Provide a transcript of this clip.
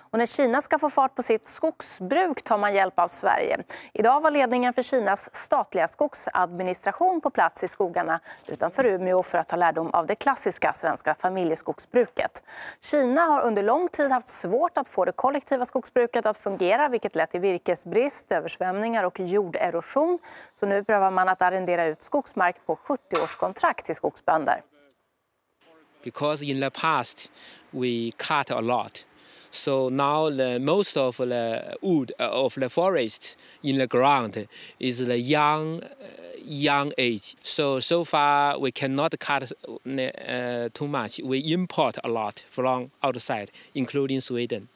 Och när Kina ska få fart på sitt skogsbruk tar man hjälp av Sverige. Idag var ledningen för Kinas statliga skogsadministration på plats i skogarna utanför Umeå för att ta lärdom av det klassiska svenska familjeskogsbruket. Kina har under lång tid haft svårt att få det kollektiva skogsbruket att fungera, vilket lett till virkesbrist, översvämningar och jorderosion. Så nu prövar man att arrendera ut skogsmark på 70-årskontrakt till skogsbönder. Because in the past we cut a lot. So now most of the wood of the forest in the ground is the young age. So far we cannot cut too much. We import a lot from outside, including Sweden.